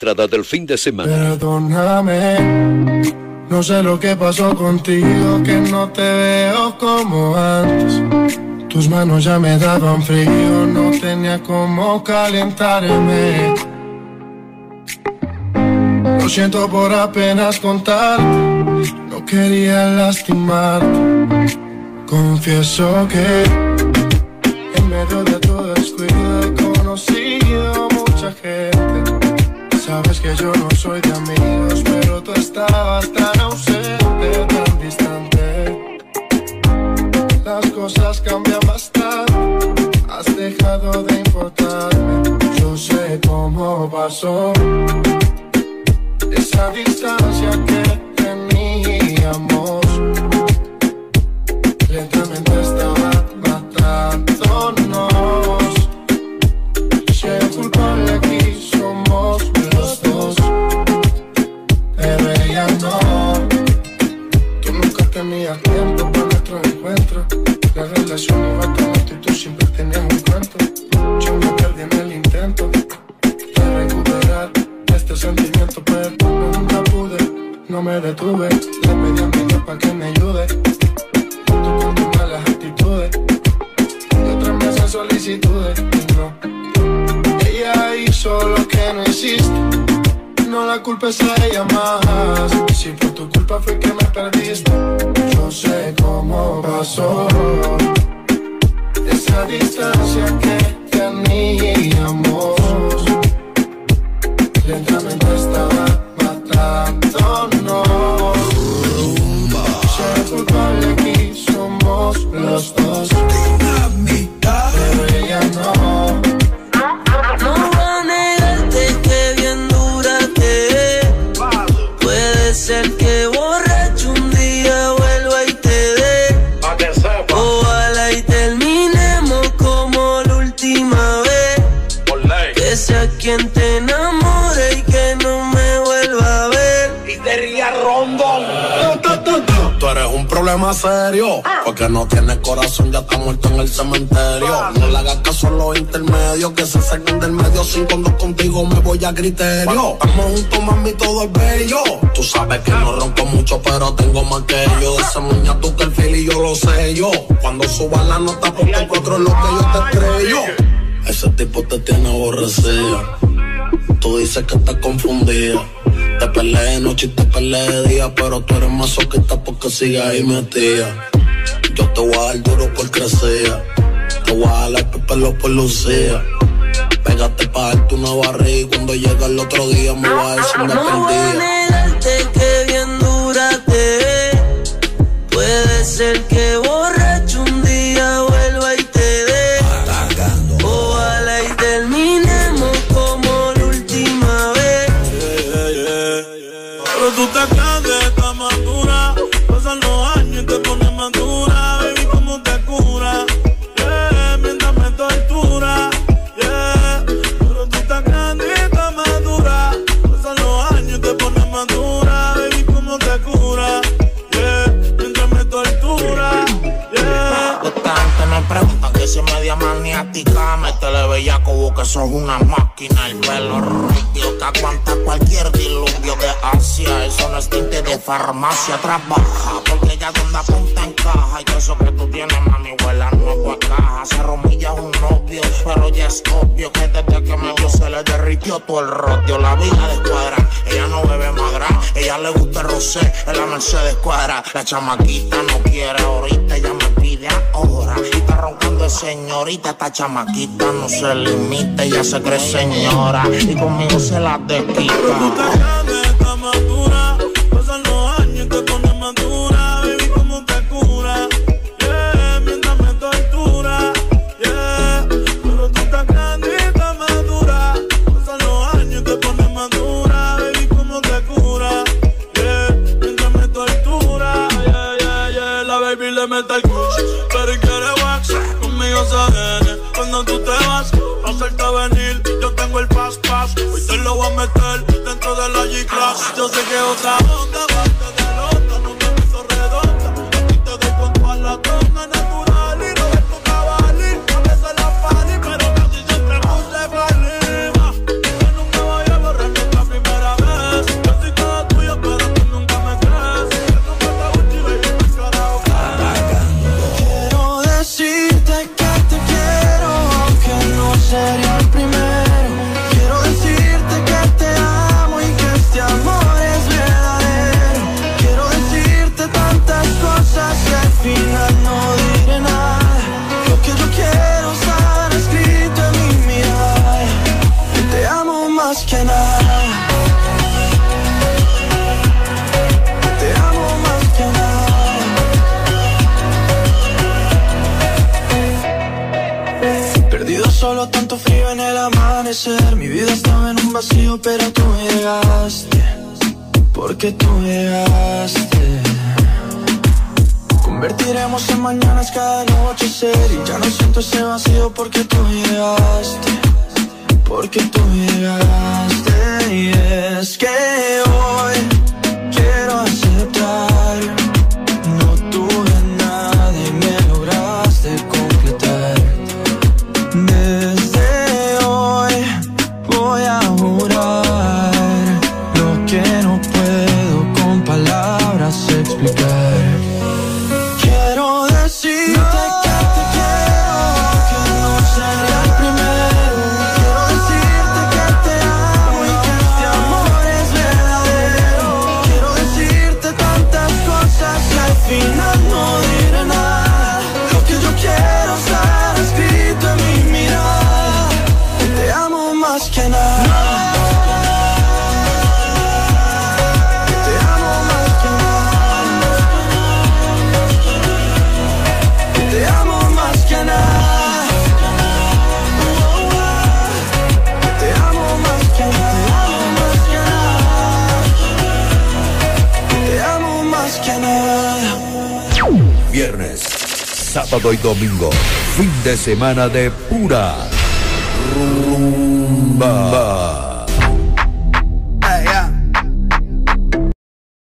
Entrada del fin de semana. Perdóname, no sé lo que pasó contigo, que no te veo como antes. Tus manos ya me daban frío, no tenía cómo calentarme. Lo siento por apenas contarte, no quería lastimarte. Confieso que en medio de tu descuido he conocido mucha gente. Sabes que yo no soy de amigos, pero tú estabas tan ausente, tan distante. Las cosas cambian bastante, has dejado de importarme. Yo sé cómo pasó esa distancia que teníamos. Lentamente estaba matándonos. Si hay un culpable aquí somos los dos, pero ella no. Tú nunca tenías tiempo para nuestro encuentro. La relación iba tan lento y tú siempre tenías un cuento. Yo me perdí en el intento de recuperar este sentimiento, pero nunca pude, no me detuve. Le pedí a mi Dios para que me ayude. Tú con tus malas actitudes y otras me hacen solicitudes y no. Ella hizo lo que no hiciste, no la culpes a ella más. Si por tu culpa fue que me perdiste, yo sé cómo pasó esa distancia que teníamos. Lentamente estaba matándonos. Si el culpable aquí somos los dos, pero ella no. No voy a negarte que bien dura te ve. Puede ser que borracho un día vuelva y te dé. Ojalá y terminemos como la última vez. Que sea quien te enamore y que no me vuelva a ver. Y te ría rondón. Tú eres un problema serio, porque no tienes corazón, ya está muerto en el cementerio. No le hagas caso a los intermedios, que se salgan del medio. Sin cuando contigo me voy a criterio. Estamos juntos, mami, todo es bello. Tú sabes que no ronco mucho, pero tengo más que yo. De esa muña tú que el feel y yo lo sé yo. Cuando suba la nota, ponte 4 en lo que yo te estrello. Ese tipo te tiene aborrecida. Tú dices que estás confundida. Te peleé de noche y te peleé de día, pero tú eres masoquista porque sigues ahí metida. Yo te voy a dar duro por crecer, te voy a dar el pelo por lucía. Pégate pa' darte una barriga y cuando llega el otro día me va a decir una perdida. No voy a negarte que bien dura te ve. Puede ser que borracho un día vuelva y te dé. Ojalá y terminemos como la última vez. Pero tú te crees que estás madura. Pasan los años y te pones madura. Baby, ¿cómo te cura? Yeah, mientras me tortura. Yeah, pero tú te crees que estás madura. Pasan los años y te pones madura. Baby, ¿cómo te cura? Yeah, mientras me tortura. Yeah. Esta gente me preguntan que si es media maniática. Métele bella como que sos una máquina. El pelo rubio que aguanta cualquier diluvio de Asia. Eso no es tinte de farmacia. Trabaja porque ella donde apunta encaja. Y eso que tú tienes, mami, vuela nuevo a caja. Se romilla un novio, pero ya es obvio que desde que me vio se le derritió todo el rotio. La vida de escuadra, ella no bebe magra. Ella le gusta el rosé, en la Mercedes cuadra. La chamaquita no quiere ahorita, ella me pide ahora. Y está roncando de señorita, esta chamaquita no se limita, ella se cree señora. Y conmigo se la desquita. Pero tú te crees que estás madura. Pasan los años y te pones madura. Baby, ¿cómo te cura? Yeah, mientras me tortura. Yeah, pero tú te crees que estás madura. Pasan los años y te pones madura. Baby, ¿cómo te cura? Yeah, mientras me tortura. Yeah, yeah, yeah. La baby le mete el kush, pero quiere wax. Conmigo se viene cuando tú te vas. Hacerte venir, yo tengo el pass. Hoy te lo voy a meter dentro de la G-Class. Yo sé que otra onda va de loca, no me hizo redonda. Aquí te doy con toda la tonda natural y no es tu cabalín. A veces la pali, pero casi siempre puse para arriba. Que nunca voy a borrar nuestra nada. Te amo más que nada. Perdido solo, tanto frío en el amanecer. Mi vida estaba en un vacío, pero tú llegaste. Porque tú llegaste. Convertiremos en mañanas cada anochecer. Y ya no siento ese vacío porque tú llegaste. Porque tú llegaste. Y es que hoy quiero aceptar, no tuve nada y me lograste completar. Desde hoy voy a jurar lo que no puedo con palabras explicar. Quiero decirte que te quiero, que no seré el primero. Quiero decirte que te amo y que este amor es verdadero. Quiero decirte tantas cosas que al final no diré nada. Lo que yo quiero estar escrito en mi mirada. Te amo más que nada. Viernes, sábado y domingo, fin de semana de pura rumba.